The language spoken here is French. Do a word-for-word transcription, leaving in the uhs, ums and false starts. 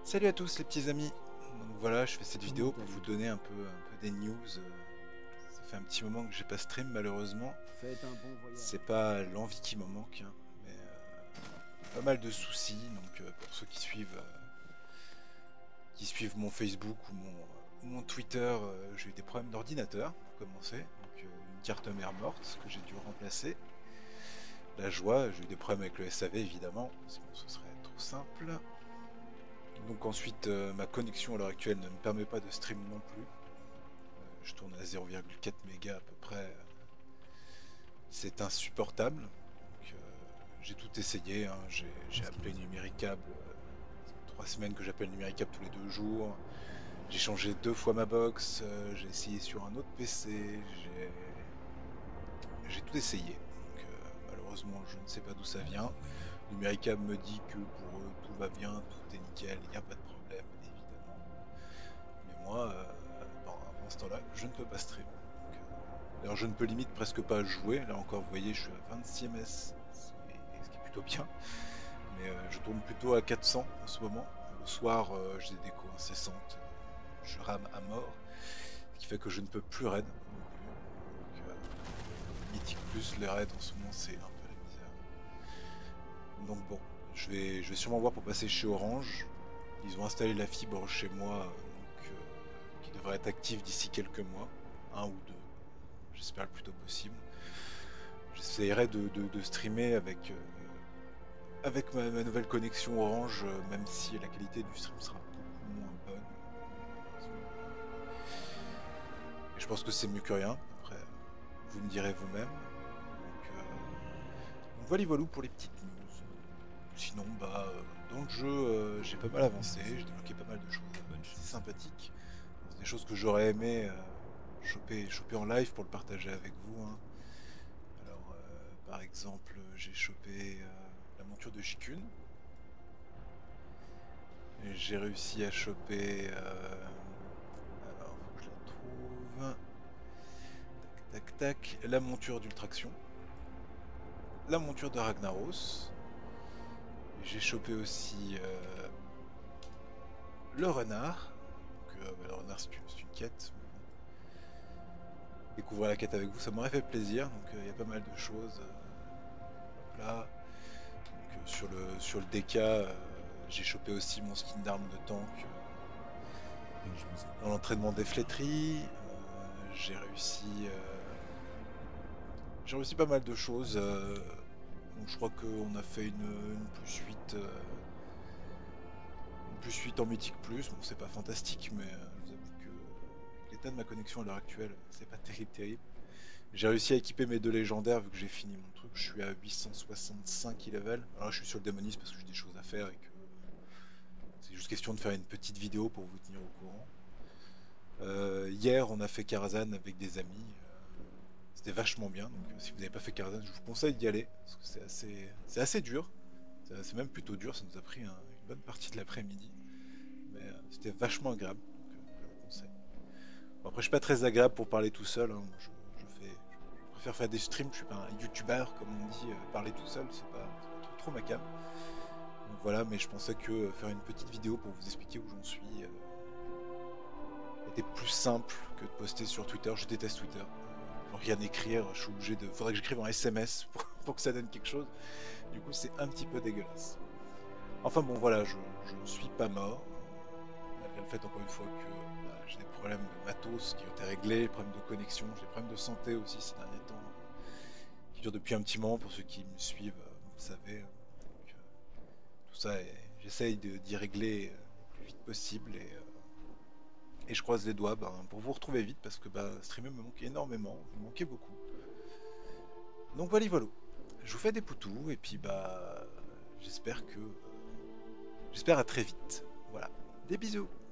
Salut à tous les petits amis. Donc voilà, je fais cette Comment vidéo pour vous allez-vous? donner un peu, un peu des news. euh, Ça fait un petit moment que j'ai pas stream malheureusement. Faites un bon C'est voyage. pas l'envie qui me manque, hein, mais euh, pas mal de soucis. Donc euh, pour ceux qui suivent, euh, qui suivent mon Facebook ou mon, ou mon Twitter, euh, j'ai eu des problèmes d'ordinateur pour commencer. Donc euh, une carte mère morte que j'ai dû remplacer. La joie, j'ai eu des problèmes avec le S A V évidemment, sinon ce serait trop simple. Donc ensuite, euh, ma connexion à l'heure actuelle ne me permet pas de stream non plus. Je tourne à zéro virgule quatre mégas à peu près. C'est insupportable. Donc, euh, j'ai tout essayé, hein. J'ai appelé Numéricable. Euh, trois semaines que j'appelle Numéricable tous les deux jours. J'ai changé deux fois ma box. Euh, j'ai essayé sur un autre P C. J'ai tout essayé. Donc, euh, malheureusement, je ne sais pas d'où ça vient. Numéricable me dit que pour eux, tout va bien, tout est nickel, il n'y a pas de problème, évidemment. Mais moi, euh, pendant ce temps-là, je ne peux pas stream. Donc, euh, D'ailleurs, je ne peux limite presque pas jouer. Là encore, vous voyez, je suis à vingt-six S, ce qui est plutôt bien. Mais euh, je tourne plutôt à quatre cents en ce moment. Le soir, euh, j'ai des décos incessantes. Je rame à mort. Ce qui fait que je ne peux plus raid non plus. Donc, euh, Mythique Plus, les raids en ce moment, c'est un peu la misère. Donc bon, je vais, je vais sûrement voir pour passer chez Orange. Ils ont installé la fibre chez moi, donc, euh, qui devrait être active d'ici quelques mois. Un ou deux. J'espère le plus tôt possible. J'essaierai de, de, de streamer avec, euh, avec ma, ma nouvelle connexion Orange, euh, même si la qualité du stream sera beaucoup moins bonne. Et je pense que c'est mieux que rien. Après, vous me direz vous-même. Donc, euh, donc voilà, voilà pour les petites news. Sinon, bah, euh, dans le jeu, euh, j'ai pas mal avancé. J'ai débloqué pas mal de choses assez sympathiques. C'est des choses que j'aurais aimé euh, choper, choper en live pour le partager avec vous, hein. Alors, euh, par exemple, j'ai chopé euh, la monture de Jikun. J'ai réussi à choper. Euh, alors, faut que je la trouve. Tac, tac, tac. La monture d'Ultraction. La monture de Ragnaros. J'ai chopé aussi euh, le renard. Donc, euh, bah, le renard, c'est une, une quête. Découvrir la quête avec vous, ça m'aurait fait plaisir. Donc, il euh, y a pas mal de choses. Euh, là. Donc, euh, sur, le, sur le D K, euh, j'ai chopé aussi mon skin d'arme de tank. Euh, dans l'entraînement des flétries. Euh, j'ai réussi. Euh, j'ai réussi pas mal de choses. Euh, donc je crois qu'on a fait une, une plus huit. Euh, une plus huit en mythique plus. Bon, c'est pas fantastique, mais euh, je vous avoue que avec l'état de ma connexion à l'heure actuelle, c'est pas terrible, terrible. J'ai réussi à équiper mes deux légendaires vu que j'ai fini mon truc. Je suis à huit cent soixante-cinq level. Alors là, je suis sur le démoniste parce que j'ai des choses à faire et que c'est juste question de faire une petite vidéo pour vous tenir au courant. Euh, hier, on a fait Karazhan avec des amis. Euh, C'était vachement bien. Donc, euh, si vous n'avez pas fait Karazhan, je vous conseille d'y aller parce que c'est assez, c'est assez dur. C'est même plutôt dur. Ça nous a pris un, une bonne partie de l'après-midi, mais euh, c'était vachement agréable. Donc, euh, je vous conseille. Bon, après, je suis pas très agréable pour parler tout seul, hein. Je, je fais, je, je préfère faire des streams. Je suis pas un YouTuber comme on dit. Euh, parler tout seul, c'est pas, pas trop, trop ma cam. Donc voilà, mais je pensais que euh, faire une petite vidéo pour vous expliquer où j'en suis euh, était plus simple que de poster sur Twitter. Je déteste Twitter. Euh, pour rien écrire, je suis obligé de. Faudrait que j'écrive en S M S pour, pour que ça donne quelque chose. Du coup, c'est un petit peu dégueulasse. Enfin bon, voilà, je ne suis pas mort. Malgré le fait, encore une fois, que bah, j'ai des problèmes de matos qui ont été réglés, des problèmes de connexion, j'ai des problèmes de santé aussi ces derniers temps, qui durent depuis un petit moment. Pour ceux qui me suivent, vous le savez. Donc, euh, tout ça, j'essaye d'y régler euh, le plus vite possible. Et, euh, et je croise les doigts ben, pour vous retrouver vite parce que bah, streamer me manque énormément, vous me manquez beaucoup. Donc voilà, voilà. Je vous fais des poutous et puis bah j'espère que j'espère à très vite. Voilà. Des bisous.